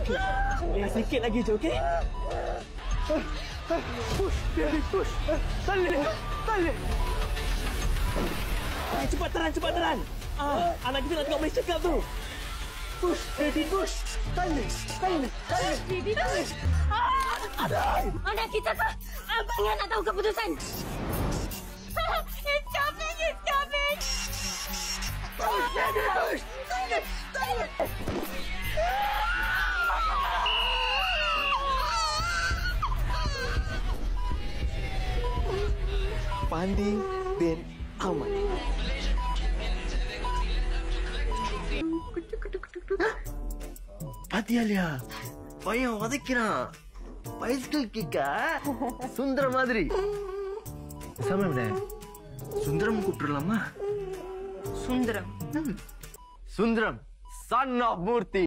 Okey. Sikit lagi je, okey? Push, baby, push. Tarik. Cepat teran. Anak kita nak tengok Malaysia Cup tu. Push, baby, push. Tarik. Baby, push. Anak kita ke? Abang yang nak tahu keputusan. It's coming. Push, baby, push. Tarik. Fandi bin Ahmad. பாத்தியாலியா பையன் உதைக்கிறான். பைஸ்கிள் கிக்கா சுந்தரம் மாதிரி. சமயம்ல சுந்தரம் கூப்பிட்டுலாமா? Sundaram. Sundaram, son of Murthy.